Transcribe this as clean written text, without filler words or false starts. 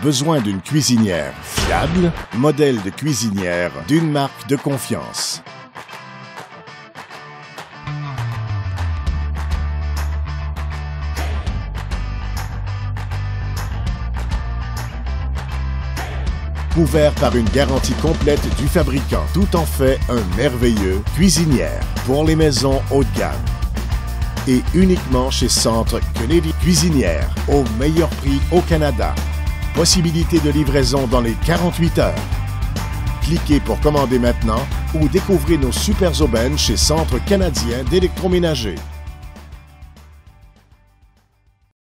Besoin d'une cuisinière fiable? Modèle de cuisinière d'une marque de confiance. Couvert par une garantie complète du fabricant, tout en fait un merveilleux cuisinière pour les maisons haut de gamme. Et uniquement chez Centre Kennedy Cuisinière, au meilleur prix au Canada. Possibilité de livraison dans les 48 heures. Cliquez pour commander maintenant ou découvrez nos super aubaines chez Centre canadien d'électroménager.